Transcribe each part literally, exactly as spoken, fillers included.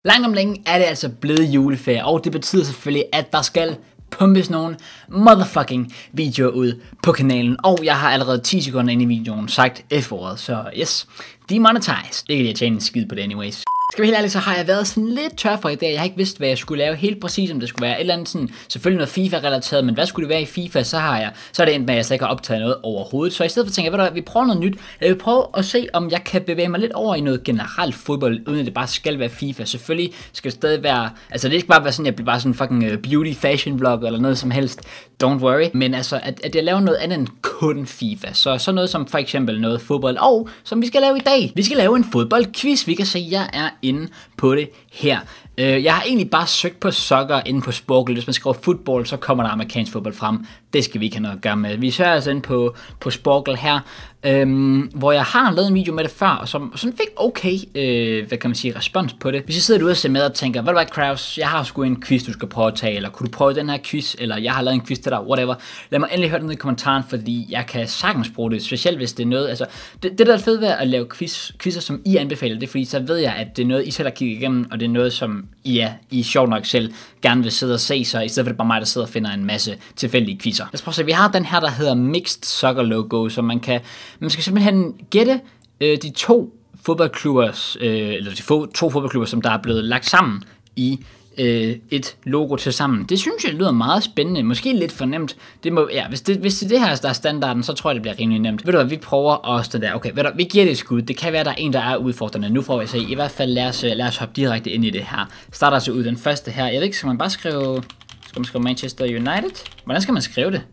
Langt om længe er det altså blevet juleferie, og det betyder selvfølgelig, at der skal pumpes nogle motherfucking videoer ud på kanalen. Og jeg har allerede ti sekunder inde i videoen sagt F-ordet, så yes, demonetized. Det kan jeg tjene en skid på det anyways. Skal vi helt ærligt, så har jeg været sådan lidt tør for i dag. Jeg har ikke vidst, hvad jeg skulle lave helt præcis, om det skulle være et eller andet sådan, selvfølgelig noget FIFA-relateret, men hvad skulle det være i FIFA, så har jeg, så er det endt med, at jeg slet ikke har optaget noget overhovedet. Så i stedet for tænker jeg, ved du hvad, vi prøver noget nyt. Jeg vil prøve at se, om jeg kan bevæge mig lidt over i noget generelt fodbold, uden at det bare skal være FIFA. Selvfølgelig skal det stadig være, altså det skal bare være sådan, jeg bliver bare sådan en fucking beauty fashion vlog eller noget som helst. Don't worry. Men altså, at, at jeg laver noget andet end kun FIFA. Så så noget som for eksempel noget fodbold, og som vi skal lave i dag. Vi skal lave en fodboldquiz. Vi kan se, at jeg er inde på det her. Uh, jeg har egentlig bare søgt på soccer inde på Sporkle. Hvis man skriver football, så kommer der amerikansk fodbold frem. Det skal vi ikke have noget at gøre med. Vi søger altså ind på, på Sporkle her, øhm, hvor jeg har lavet en video med det før, og som sådan fik okay, øh, hvad kan man sige, respons på det. Hvis jeg sidder derude og ser med og tænker, hvad hvad Kraus, jeg har sgu en quiz, du skal prøve at tage, eller kunne du prøve den her quiz, eller jeg har lavet en quiz til dig, whatever. Lad mig endelig høre det ned i kommentaren, fordi jeg kan sagtens bruge det, specielt hvis det er noget, altså, det, det der er fedt ved at lave quiz, quizzer, som I anbefaler, det er fordi, så ved jeg, at det er noget, I selv har kigget igennem, og det er noget, som I er, I sjovt nok selv gerne vil sidde og se, så i stedet for det bare mig, der sidder og finder en masse tilfældige quizzer. Lad os prøve at se, vi har den her, der hedder Mixed Soccer Logo, så man kan, man skal simpelthen gætte øh, de to fodboldklubbers, øh, eller de få, to fodboldklubber, som der er blevet lagt sammen i øh, et logo til sammen. Det synes jeg lyder meget spændende, måske lidt for nemt. Det må, ja, hvis, det, hvis det, det her der er standarden, så tror jeg, det bliver rimelig nemt. Ved du hvad, vi prøver også den der, okay, ved du, vi giver det et skud. Det kan være, der er en, der er udfordrende. Nu får vi se, i hvert fald lad os, lad os hoppe direkte ind i det her. Starter altså ud den første her. Jeg ved ikke, skal man bare skrive, skal man skrive Manchester United? Hvordan skal man skrive det?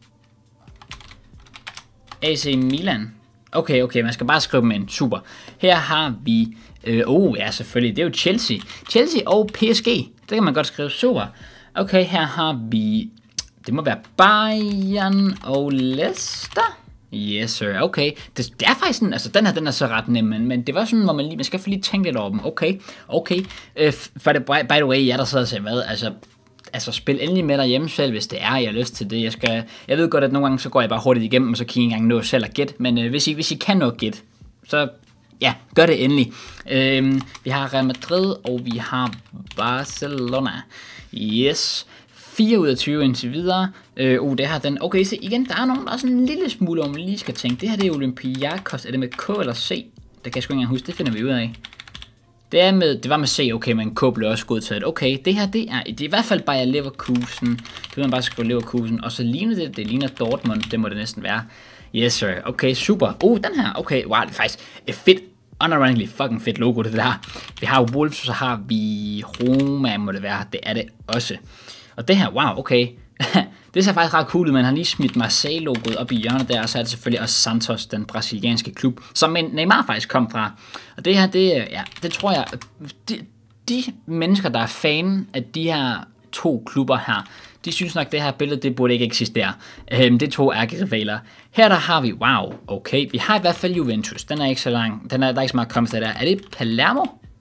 A C Milan. Okay, okay, man skal bare skrive dem ind. Super. Her har vi, øh, oh ja selvfølgelig, det er jo Chelsea. Chelsea og P S G. Det kan man godt skrive. Super. Okay, her har vi, det må være Bayern og Leicester. Yes sir, okay. Det, det er faktisk sådan, altså den her, den er så ret nem, men, men det var sådan, hvor man lige, man skal lige tænke lidt over dem. Okay, okay. Øh, for det, by the way, jeg der sidder og siger, hvad, altså, Altså spil endelig med derhjemme selv, hvis det er, jeg har lyst til det. Jeg, skal, jeg ved godt, at nogle gange så går jeg bare hurtigt igennem, og så kan I ikke engang nå selv at gætte. Men øh, hvis, I, hvis I kan nå gætte, så ja, gør det endelig. Øhm, vi har Real Madrid, og vi har Barcelona. Yes. fire ud af tyve indtil videre. Øh, oh, det her den. Okay, så igen, der er nogen, der er sådan en lille smule, om man lige skal tænke. Det her det er Olympiakos. Er det med K eller C? Det kan jeg sgu ikke engang huske. Det finder vi ud af. Det, er med, det var med C, okay, men K blev også godtaget. Okay, det her, det er, det er i hvert fald Bayer Leverkusen. Det vil man bare skrive Leverkusen. Og så ligner det, det ligner Dortmund, det må det næsten være. Yes, sir. Okay, super. Oh, den her, okay, wow, det er faktisk et fedt, unironically fucking fedt logo, det der. Vi har jo Wolves, så har vi Roma, må det være. Det er det også. Og det her, wow, okay. Det ser faktisk ret cool ud, man har lige smidt Marseille-logoet op i hjørnet der, og så er det selvfølgelig også Santos, den brasilianske klub, som Neymar faktisk kom fra. Og det her, det, ja, det tror jeg, de, de mennesker, der er fan af de her to klubber her, de synes nok, det her billede, det burde ikke eksistere. Øhm, det er to ærkerivaler. Her der har vi, wow, okay, vi har i hvert fald Juventus, den er ikke så lang, den er, der er ikke så meget kommet der. Er det Palermo?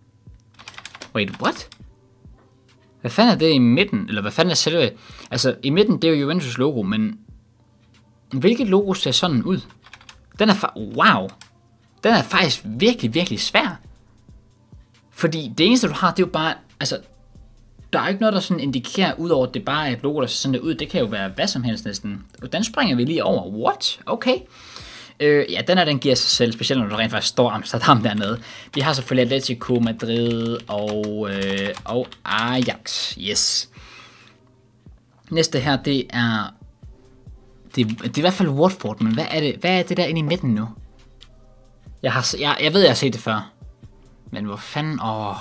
Wait, what? Hvad fanden er det i midten? Eller hvad fanden er selve? Altså, i midten, det er jo Juventus logo, men hvilket logo ser sådan ud? Den er fa- wow. Den er faktisk virkelig, virkelig svær. Fordi det eneste, du har, det er jo bare, altså, der er ikke noget, der sådan indikerer, udover at det bare er et logo, der ser sådan ud. Det kan jo være hvad som helst næsten. Og den springer vi lige over. What? Okay. Øh, ja, den her, den giver sig selv, specielt når du rent faktisk står Amsterdam dernede. Vi har selvfølgelig Atletico Madrid og, øh, og Ajax. Yes. Næste her, det er, det, det er i hvert fald Watford, men hvad er det, hvad er det der inde i midten nu? Jeg, har, jeg, jeg ved, jeg har set det før. Men hvor fanden, åh.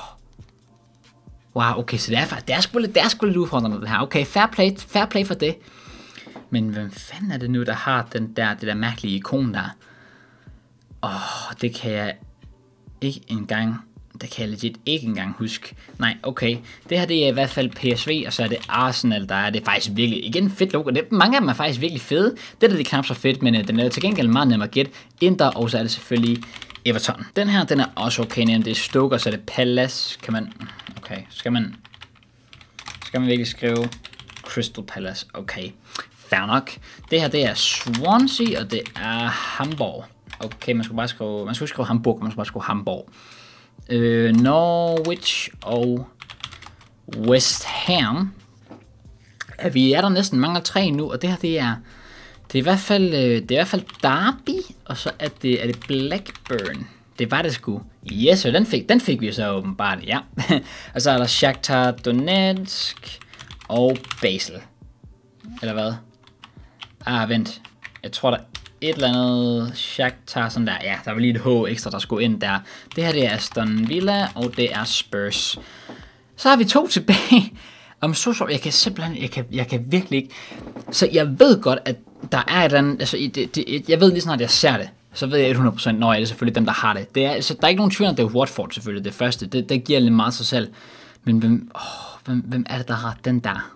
Wow, okay, så det er, det er sgu lidt, det er sgu lidt udfordrende det her. Okay, fair play, fair play for det. Men hvem fanden er det nu, der har den der, det der mærkelige ikon der? Åh, oh, det kan jeg ikke engang, det kan jeg legit ikke engang huske. Nej, okay. Det her, det er i hvert fald P S V, og så er det Arsenal, der er det faktisk virkelig, igen fedt logo. Det, mange af dem er faktisk virkelig fede. Det der, det er knap så fedt, men uh, den er til gengæld meget nemmere at gætte. Inter, og så er det selvfølgelig Everton. Den her, den er også okay nemt. Det er Stoke, og så er det Palace. Kan man, okay, skal man, skal man virkelig skrive Crystal Palace? Okay. Fair nok. Det her, det er Swansea, og det er Hamburg. Okay, man skulle bare skrive, man skulle skrive Hamburg, man skulle bare skrive Hamburg. øh, Norwich og West Ham. Ja, vi er der næsten mangler tre nu, og det her det er det er i hvert fald det er i hvert fald Derby, og så er det er det Blackburn. Det var det sgu. Yes, så den fik den fik vi så åbenbart, ja. Og så er der Shakhtar Donetsk og Basel. Eller hvad? Ah, vent. Jeg tror der et eller andet Shakhtar sådan der. Ja, der var lige et H ekstra der skulle ind der. Det her det er Aston Villa, og det er Spurs. Så har vi to tilbage. Om så så, jeg kan simpelthen, jeg kan, jeg kan virkelig ikke. Så jeg ved godt, at der er et eller andet, altså det, det, jeg ved lige snart, at jeg ser det, så ved jeg hundrede procent, når jeg er det selvfølgelig dem, der har det. Det er, altså, der er ikke nogen tvivl, at det er Watford selvfølgelig, det første. Det, det giver lidt meget sig selv. Men hvem, åh, hvem, hvem er det, der har den der?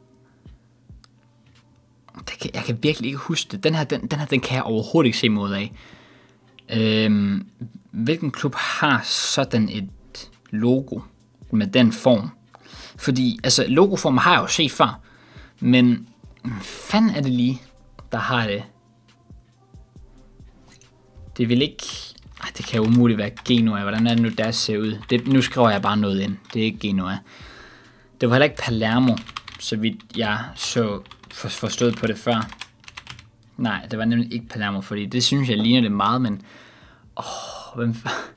Det kan, jeg kan virkelig ikke huske det. Den her, den, den her, den kan jeg overhovedet ikke se mod af. Øhm, hvilken klub har sådan et logo med den form? Fordi, altså, logoform har jeg jo set før, men hvad fanden er det lige, der har det? Det vil ikke... Ej, det kan jo umuligt være Genoa. Hvordan er det nu, der ser ud? Det, nu skriver jeg bare noget ind. Det er ikke Genoa. Det var heller ikke Palermo, så vidt jeg så for, forstået på det før. Nej, det var nemlig ikke Palermo, fordi det synes jeg ligner det meget, men... Åh, hvem...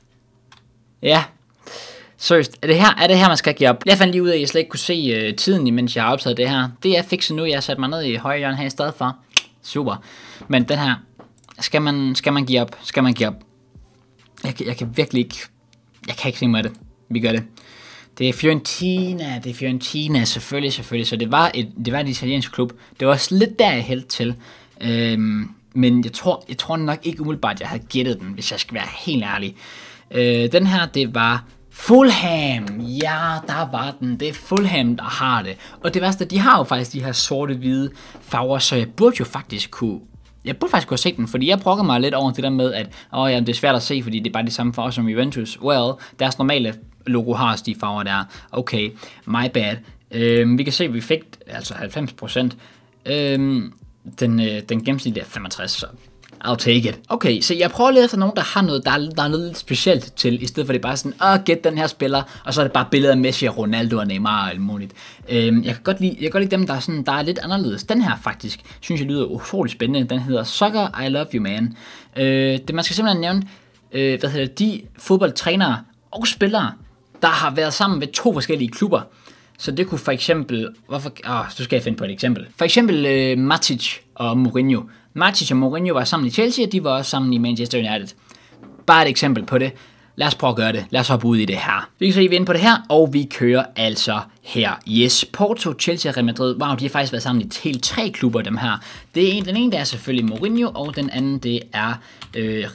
Ja... Seriøst, er det her, er det her man skal give op? Jeg fandt lige ud af, at jeg slet ikke kunne se uh, tiden, imens jeg har optaget det her. Det er fikset nu, jeg har sat mig ned i højre hjørne her i stedet for. Super. Men den her, skal man, skal man give op? Skal man give op? Jeg, jeg kan virkelig ikke, jeg kan ikke se mig af det. Vi gør det. Det er Fiorentina, det er Fiorentina, selvfølgelig, selvfølgelig. Så det var et, det var et italiensk klub. Det var også lidt der, jeg hældte til. Øhm, men jeg tror, jeg tror nok ikke umiddelbart, jeg havde gættet den, hvis jeg skal være helt ærlig. Øh, den her, det var... Fulham, ja, der var den. Det er Fulham, der har det. Og det værste, de har jo faktisk de her sorte-hvide farver, så jeg burde jo faktisk kunne... Jeg burde faktisk kunne se den, fordi jeg brokker mig lidt over det der med, at åh, ja, det er svært at se, fordi det er bare de samme farver som Juventus. Well, deres normale logo har også de farver der. Okay, my bad. Øhm, vi kan se, at vi fik altså halvfems procent. Øhm, den, øh, den gennemsnit er femogtres, så... I'll take it. Okay, så jeg prøver lidt efter nogen, der har noget, der er, der er noget lidt specielt til, i stedet for det bare sådan, åh, gæt den her spiller, og så er det bare billeder af Messi og Ronaldo og Neymar og alt muligt. Øhm, jeg kan godt lide, jeg kan godt lide dem, der er, sådan, der er lidt anderledes. Den her faktisk, synes jeg lyder utrolig spændende. Den hedder Soccer I Love You Man. Øh, det, man skal simpelthen nævne, øh, hvad hedder det, de fodboldtrænere og spillere, der har været sammen ved to forskellige klubber. Så det kunne for eksempel, hvorfor, åh, så skal jeg finde på et eksempel. For eksempel øh, Matic og Mourinho. Matic og Mourinho var sammen i Chelsea, og de var også sammen i Manchester United. Bare et eksempel på det. Lad os prøve at gøre det. Lad os hoppe ud i det her. Vi kan se, at vi er inde på det her, og vi kører altså her. Yes, Porto, Chelsea og Real Madrid. Wow, de har faktisk været sammen i helt tre klubber, dem her. Det er en, den ene, der er selvfølgelig Mourinho, og den anden, det er... Øh,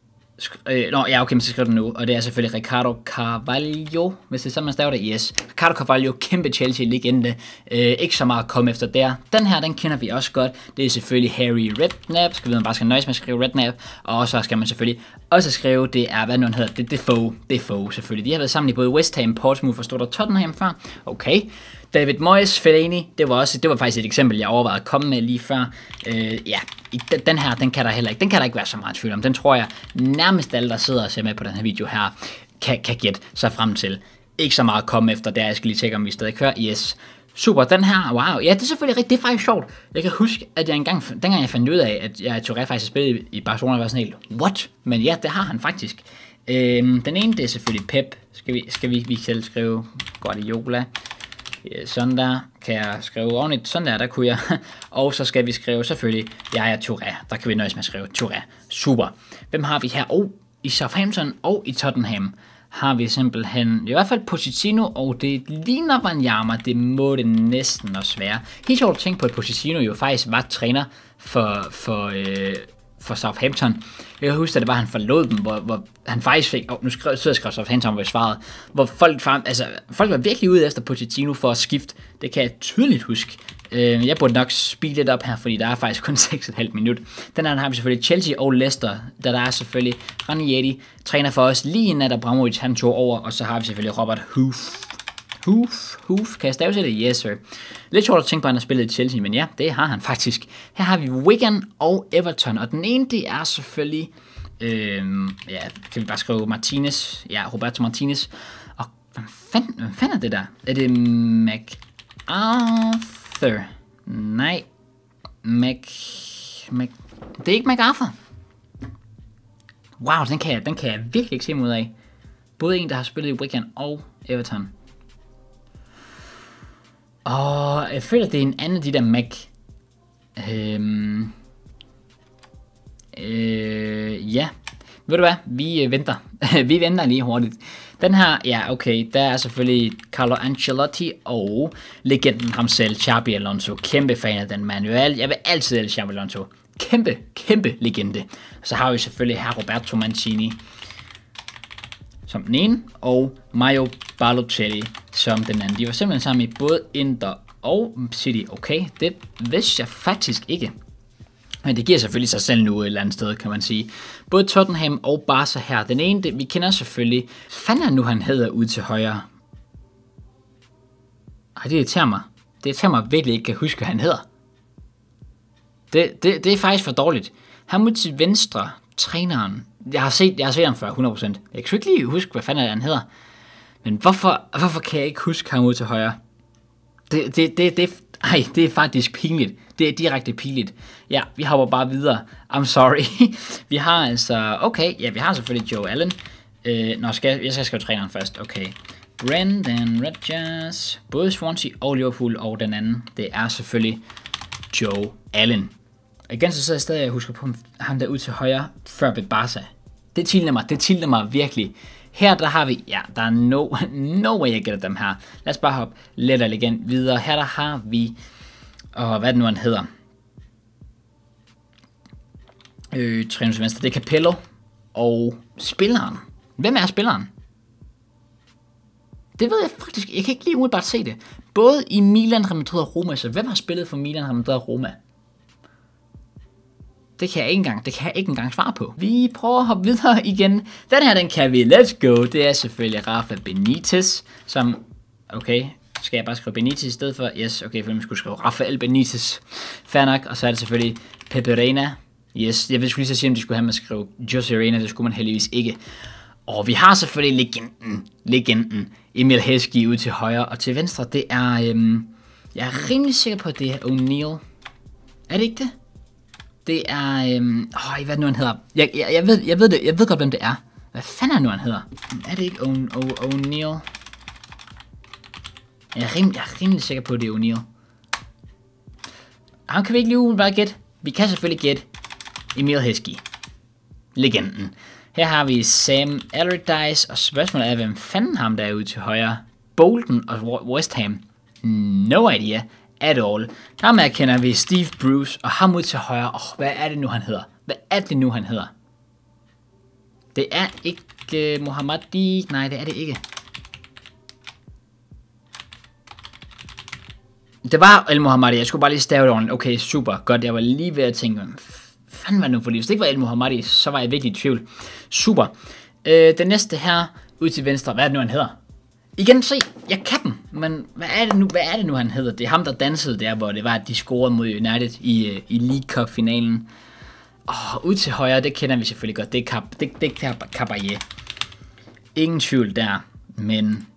Øh, nå, ja, okay, man skal skrive den nu, og det er selvfølgelig Ricardo Carvalho, hvis det er sådan, man staver det, yes. Ricardo Carvalho, kæmpe Chelsea-legende, øh, ikke så meget at komme efter der. Den her, den kender vi også godt, det er selvfølgelig Harry Redknapp, skal vi man bare skal nøjes med at skrive Redknapp, og så skal man selvfølgelig også skrive, det er, hvad nu han hedder, det er Defoe, Defoe selvfølgelig. De har været sammen i både West Ham, Portsmouth og stod der Tottenham før, okay. David Moyes, Fellaini, det var også, det var faktisk et eksempel, jeg overvejede at komme med lige før. Øh, ja, den her, den kan der heller ikke, den kan der ikke være så meget tvivl om. Den tror jeg nærmest alle, der sidder og ser med på den her video her, kan, kan gætte sig frem til. Ikke så meget at komme efter der, jeg skal lige tjekke, om vi stadig kører. Yes. Super, den her, wow. Ja, det er selvfølgelig rigtigt, det er faktisk sjovt. Jeg kan huske, at jeg engang, dengang jeg fandt ud af, at jeg Touré faktisk har spillet i Barcelona, var sådan helt, what? Men ja, det har han faktisk. Øhm, den ene, det er selvfølgelig Pep. Skal vi, skal vi, vi selv skrive Guardiola. Sådan der kan jeg skrive ordentligt, sådan der, der kunne jeg. Og så skal vi skrive selvfølgelig, jeg er Touré. Der kan vi nøjes med at skrive Touré. Super. Hvem har vi her? Oh, i Southampton og i Tottenham har vi simpelthen, i hvert fald Pochettino, og det ligner Wanyama, det må det næsten også være. Helt sjovt at tænke på, at Pochettino jo faktisk var træner for, for, øh, for Southampton. Jeg kan huske, at det var, at han forlod dem, hvor, hvor han faktisk fik, oh, nu skrev jeg skrev Southampton, hvor jeg svarede, hvor folk, altså, folk var virkelig ude efter Pochettino for at skifte. Det kan jeg tydeligt huske. Øh, jeg burde nok speede lidt op her, fordi der er faktisk kun seks komma fem minut. Den her har vi selvfølgelig Chelsea og Leicester, der der er selvfølgelig Ranieri, træner for os lige inden at Abramovich han tog over, og så har vi selvfølgelig Robert Hoof. Hoof, Hoof, kan jeg stave til det? Yes, sir. Lidt sjovt at tænke på, at han har spillet i Chelsea, men ja, det har han faktisk. Her har vi Wigan og Everton, og den ene, det er selvfølgelig Øhm, ja, kan vi bare skrive Martinez. Ja, Roberto Martinez. Og hvad fanden, hvad fanden er det der? Er det MacArthur? Nej. Mac... Mac... Det er ikke MacArthur. Wow, den kan jeg, den kan jeg virkelig ikke se mig ud af. Både en, der har spillet i Wigan og Everton. Og jeg føler, det er en anden af de der Mac... Øhm... Øh, ja, ved du hvad, vi øh, venter, vi venter lige hurtigt. Den her, ja okay, der er selvfølgelig Carlo Ancelotti og legenden ham selv, Xabi Alonso. Kæmpe fan af den manual, jeg vil altid elske Xabi Alonso. Kæmpe, kæmpe legende. Så har vi selvfølgelig her Roberto Mancini som den ene, og Mario Balotelli som den anden. De var simpelthen sammen i både Inter og City. Okay, det vidste jeg faktisk ikke. Men det giver selvfølgelig sig selv nu et eller andet sted, kan man sige. Både Tottenham og Barca her. Den ene, det, vi kender selvfølgelig. Fanden er nu, han hedder ude til højre? Ej, det irriterer mig. Det irriterer mig virkelig ikke, kan huske, hvad han hedder. Det, det, det er faktisk for dårligt. Han ud til venstre, træneren. Jeg har set, jeg har set ham før, hundrede procent. Jeg kan ikke lige huske, hvad fanden er det, han hedder. Men hvorfor, hvorfor kan jeg ikke huske ham ud til højre? Det, det, det, det, ej, det er faktisk pinligt. Det er direkte pinligt. Ja, vi hopper bare videre. I'm sorry. Vi har altså... Okay, ja, vi har selvfølgelig Joe Allen. Øh, nå, skal jeg, jeg skal skrive træneren først. Okay. Brendan Rodgers. Både Swansea og Liverpool og den anden. Det er selvfølgelig Joe Allen. Og igen, så sidder jeg stadig og husker på ham der ud til højre før ved Barca. Det tilder mig. Det tilder mig virkelig. Her der har vi... Ja, der er no, no way jeg gætter dem her. Lad os bare hoppe let og igen videre. Her der har vi... Og hvad er det nu, han hedder? Øh, træner til venstre. Det er Capello. Og spilleren. Hvem er spilleren? Det ved jeg faktisk. Jeg kan ikke lige umiddelbart se det. Både i Milan, Real Madrid og Roma. Så hvem har spillet for Milan, Real Madrid og Roma? Det kan jeg ikke engang, det kan jeg ikke engang svare på. Vi prøver at hoppe videre igen. Den her, den kan vi. Let's go. Det er selvfølgelig Rafa Benitez, som... Okay, skal jeg bare skrive Benitez i stedet for? Yes, okay, for jeg skulle skrive Rafael Benitez. Fair nok. Og så er det selvfølgelig Pepe Reina. Yes, jeg vil skulle lige så sige, om de skulle have med at skrive Jose Reina. Det skulle man heldigvis ikke. Og vi har selvfølgelig legenden, legenden Emil Heskey ude til højre. Og til venstre, det er... Øhm, jeg er rimelig sikker på, at det er O'Neal. Er det ikke det? Det er... Øhm, åh, hvad nu han hedder? Jeg, jeg, jeg, ved, jeg, ved det, jeg ved godt, hvem det er. Hvad fanden er nu han hedder? Er det ikke O'Neal? Jeg er, rim, jeg er rimelig sikker på, at det er O'Neal. Ham kan vi ikke lige bare gætte. Vi kan selvfølgelig gætte Emil Heskey. Legenden. Her har vi Sam Allardyce, og spørgsmålet er, hvem fanden ham der er ude til højre? Bolton og West Ham. No idea at all. Der kender vi Steve Bruce, og ham ud til højre. Oh, hvad er det nu, han hedder? Hvad er det nu, han hedder? Det er ikke uh, Mohammadi. Nej, det er det ikke. Det var El Mohammadi. Jeg skulle bare lige stave det ordentligt. Okay, super. Godt. Jeg var lige ved at tænke, hvad fanden var det nu for lige? Hvis det ikke var El Mohammadi, så var jeg virkelig i tvivl. Super. Øh, den næste her, ud til venstre. Hvad er det nu, han hedder? Igen, se, jeg kan dem, men hvad er det nu, hvad er det nu han hedder? Det er ham, der dansede der, hvor det var, at de scorede mod United i, i League Cup-finalen. Åh, ud til højre, det kender vi selvfølgelig godt. Det er Cap, det, det er Caballé. Ingen tvivl der, men...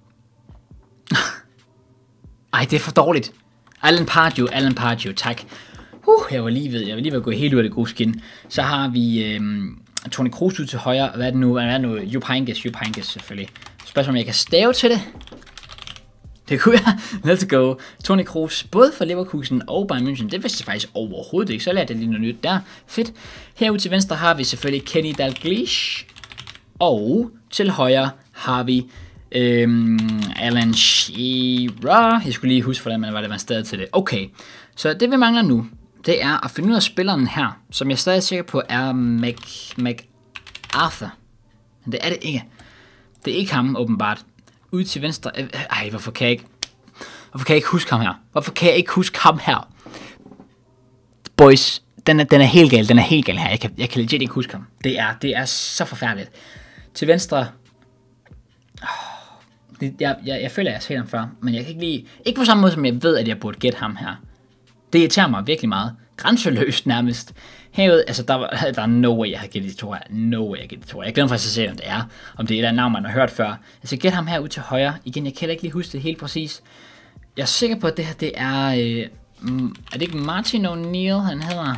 Ej, det er for dårligt. Alan Pardew, Alan Pardew, tak. Uh, jeg var lige ved, jeg var lige ved at gå helt ud af det gode skin. Så har vi øhm, Toni Kroos ud til højre. Hvad er det nu? Hvad er det nu? Jupp Heynckes, Jupp Heynckes selvfølgelig. Spørgsmål, om jeg kan stave til det. Det kunne jeg. Let's go. Toni Kroos, både for Leverkusen og Bayern München. Det vidste jeg faktisk overhovedet ikke. Så lærte jeg lige noget nyt der. Fedt. Herude til venstre har vi selvfølgelig Kenny Dalglish. Og til højre har vi øhm, Alan Shearer. Jeg skulle lige huske, hvordan man var det, man stadig til det. Okay. Så det vi mangler nu, det er at finde ud af spilleren her, som jeg stadig er sikker på er Mac, MacArthur. Men det er det ikke. Det er ikke ham, åbenbart. Ude til venstre. Ej, hvorfor kan jeg ikke... Hvorfor kan jeg ikke huske ham her? Hvorfor kan jeg ikke huske ham her? Boys, den er, den er helt gal. Den er helt gal her. Jeg kan, jeg kan legit ikke huske ham. Det er, det er så forfærdeligt. Til venstre... Oh, det, jeg, jeg, jeg føler, at jeg har set ham før. Men jeg kan ikke lige... Ikke på samme måde, som jeg ved, at jeg burde gætte ham her. Det irriterer mig virkelig meget. Grænseløst nærmest. Herude, altså der, var, der er no way, jeg har gættet de to her. No way, jeg har gættet de to her. Jeg glemmer faktisk at se, om det er. Om det er et eller andet navn, man har hørt før. Altså gæt ham her ud til højre. Igen, jeg kan ikke lige huske det helt præcis. Jeg er sikker på, at det her, det er... Øh, er det ikke Martin O'Neill, han hedder?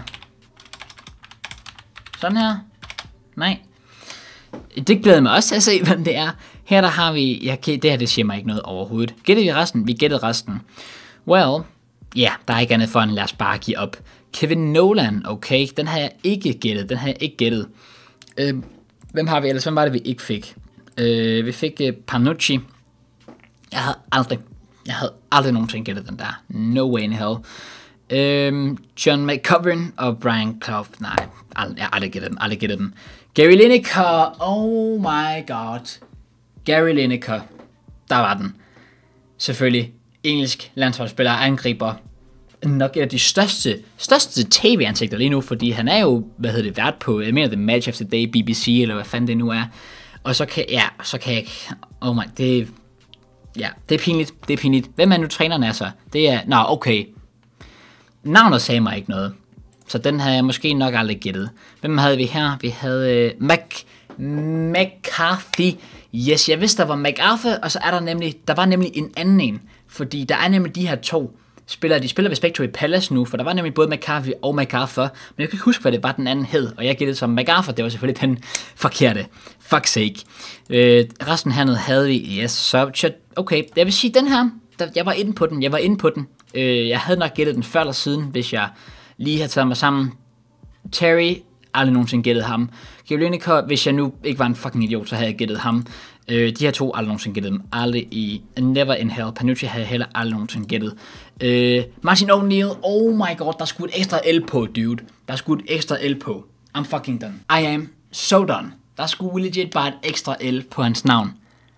Sådan her? Nej. Det glæder mig også til at se, hvem det er. Her der har vi... Ja, okay, det her, det siger mig ikke noget overhovedet. Gættede vi resten? Vi gættede resten. Well... Ja, yeah, der er ikke andet for end lad os bare give op. Kevin Nolan, okay, den har jeg ikke gættet, den har jeg ikke gættet. Øh, hvem har vi ellers? Hvem var det, vi ikke fik? Øh, vi fik uh, Panucci. Jeg havde aldrig, jeg havde aldrig nogensinde gættet den der. No way in hell. Øh, John McGovern og Brian Clough. Nej, ald- jeg har aldrig gættet dem, aldrig gættet dem. Gary Lineker, oh my god. Gary Lineker, der var den. Selvfølgelig. Engelsk landsholdsspiller, angriber, nok et af de største, største tv-ansigter lige nu, fordi han er jo, hvad hedder det, vært på, jeg mener det Match of the Day, B B C, eller hvad fanden det nu er, og så kan, ja, så kan jeg ikke, oh my, det, ja, det er pinligt, det er pinligt. Hvem er nu træneren er så? Det er, nå, okay, navnet sagde mig ikke noget, så den havde jeg måske nok aldrig gættet. Hvem havde vi her? Vi havde uh, Mac, McCarthy. Yes, jeg vidste, der var MacArthur, og så er der nemlig, der var nemlig en anden en, fordi der er nemlig de her to spillere, de spiller ved Spectre i Palace nu, for der var nemlig både McCarthy og MacArthur, men jeg kan ikke huske, hvad det var, den anden hed, og jeg gættede som MacArthur, det var selvfølgelig den forkerte. Fuck sake. Øh, resten hernede havde vi, yes, så, okay, jeg vil sige, den her, der, jeg var inde på den, jeg var inde på den, øh, jeg havde nok gættet den før eller siden, hvis jeg lige havde taget mig sammen. Terry, aldrig nogensinde gættet ham. Gary Lineker, hvis jeg nu ikke var en fucking idiot, så havde jeg gættet ham. Øh, de her to, aldrig nogensinde gættet dem. Aldrig i Never in Hell. Panucci havde heller aldrig nogensinde gættet. Øh, Martin O'Neill, oh my god, der skulle et ekstra L på, dude. Der skulle et ekstra L på. I'm fucking done. I am so done. Der skulle legit bare et ekstra L på hans navn.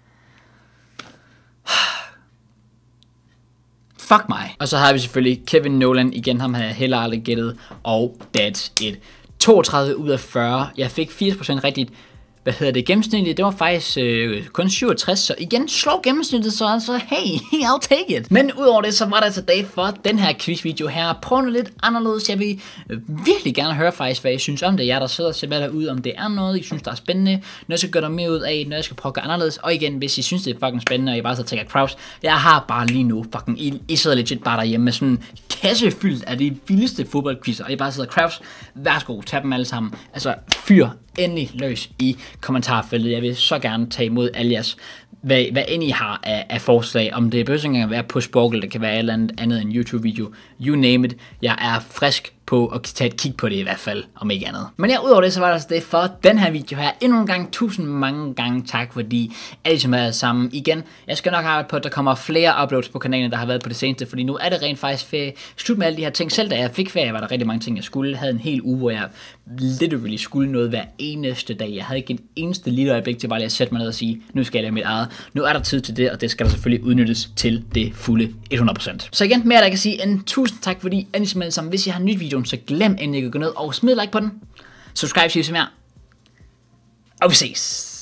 Fuck mig. Og så har vi selvfølgelig Kevin Nolan. Igen, ham havde jeg heller aldrig gættet. Og that's it. toogtredive ud af fyrre. Jeg fik firs procent rigtigt. Hvad hedder det? Gennemsnitligt, det var faktisk øh, kun syvogtres, så igen slår gennemsnittet, så altså, hey, I'll take it. Men udover det, så var der altså dag for den her quizvideo her. Prøv noget lidt anderledes. Jeg vil øh, virkelig gerne høre faktisk, hvad I synes om det. Jeg der sidder og ser derude, om det er noget, I synes, der er spændende. Når jeg skal gøre noget mere ud af, når jeg skal prøve at gøre anderledes. Og igen, hvis I synes, det er fucking spændende, og I bare så tænker Kraus, jeg har bare lige nu fucking, I, I sidder legit bare derhjemme med sådan en kasse fyldt af de vildeste fodboldquizzer, og I bare sidder Kraus, værsgo, tag dem alle sammen. Altså, fyr endelig løs i kommentarfeltet. Jeg vil så gerne tage imod alle jeres, hvad, hvad end I har af, af forslag, om det behøver ikke engang at være på Sporkle, det kan være et eller andet andet end YouTube-video, you name it. Jeg er frisk på at tage et kig på det i hvert fald, om ikke andet. Men ja, udover det, så var det altså det for den her video her. Endnu en gang, tusind mange gange tak, fordi alle som er sammen igen. Jeg skal nok arbejde på, at der kommer flere uploads på kanalen, der har været på det seneste, fordi nu er det rent faktisk ferie. Slut med alle de her ting. Selv da jeg fik ferie, var der rigtig mange ting, jeg skulle. Jeg havde en hel uge, hvor jeg literally skulle noget hver eneste dag. Jeg havde ikke en eneste lille øjeblik til bare lige at sætte mig ned og sige, nu skal jeg lave mit eget. Nu er der tid til det, og det skal der selvfølgelig udnyttes til det fulde hundrede procent. Så igen, mere der kan sige en tusind tak, fordi alle som er sammen. Hvis I har en ny video, så glem endelig at gå ned og smid like på den. Subscribe, hvis I vil se mere. Og vi ses.